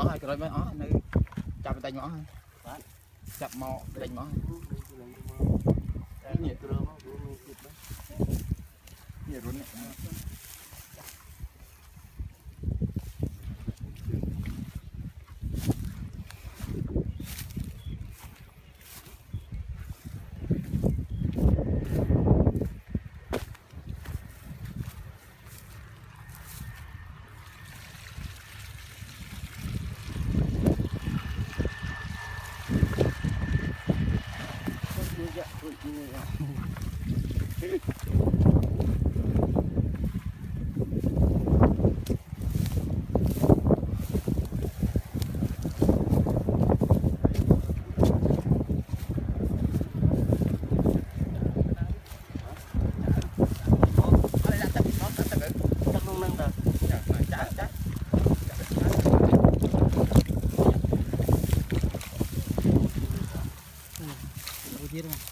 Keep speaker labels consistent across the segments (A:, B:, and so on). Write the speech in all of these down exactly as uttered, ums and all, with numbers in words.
A: ó hai cái mấy ó này chạm tay ngõ chạm mò đánh mò nhiều nhiều luôn này biết không?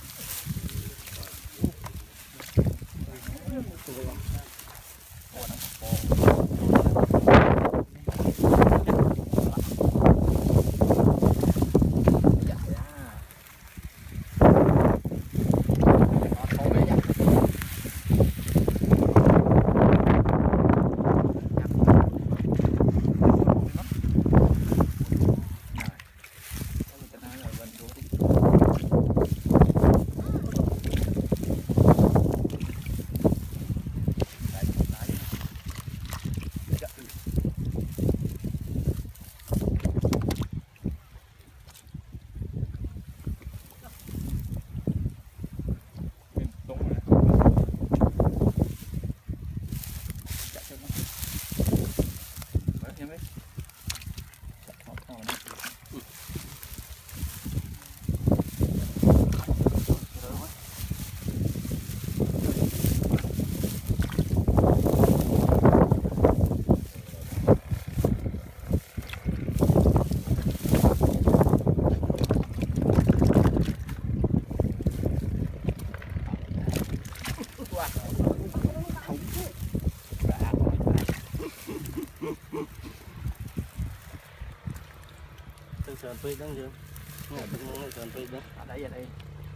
A: Sườn phi đó chưa? Nghe từng món sườn phi đó. Ở đây ở đây.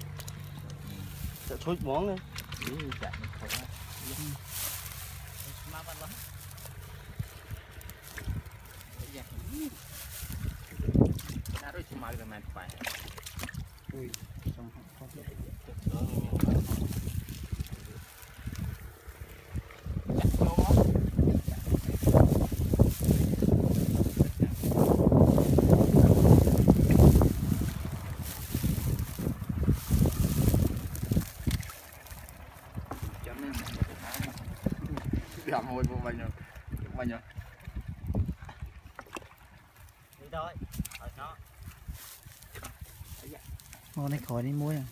A: Sẽ thối món đi. Đi chạy thôi. Mà bắt lắm. Dạ. Đã rồi mà cái màn phải. Ui, xong không có. Làm hồi vô mình rồi, mình rồi. Đi thôi, ở nó. Ngon này khỏi đi muối à.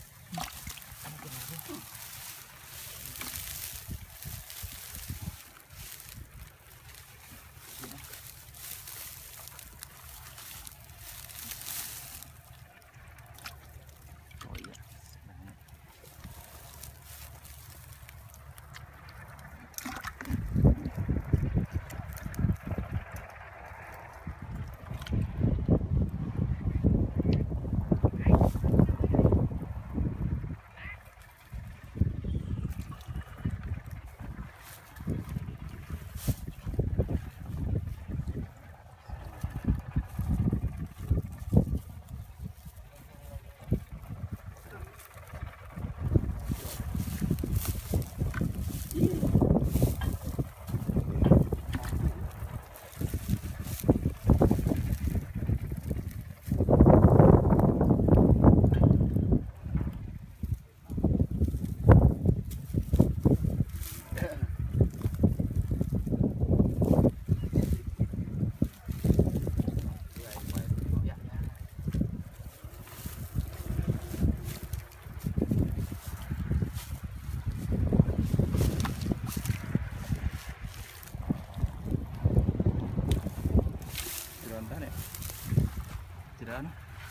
A: Đó.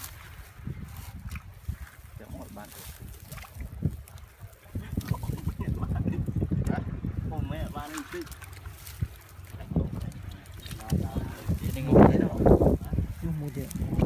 A: Chẳng một bạn. Không mấy bạn đi. Đi ngủ thế đâu.
B: mua chưa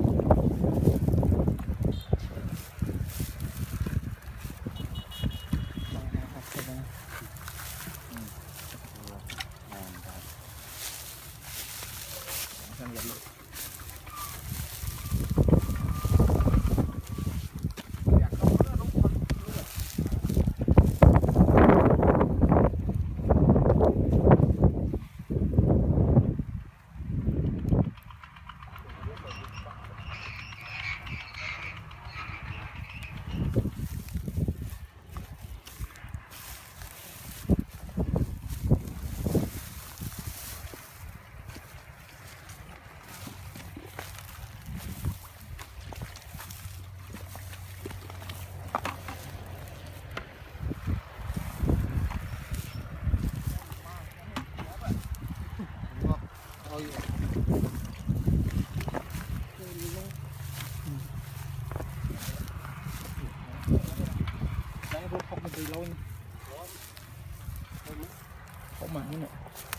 B: không mà như này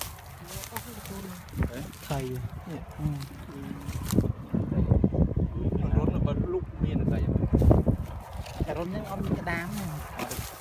B: thầy rốt là bật lúc miền này thầy rốt những ông cái đám này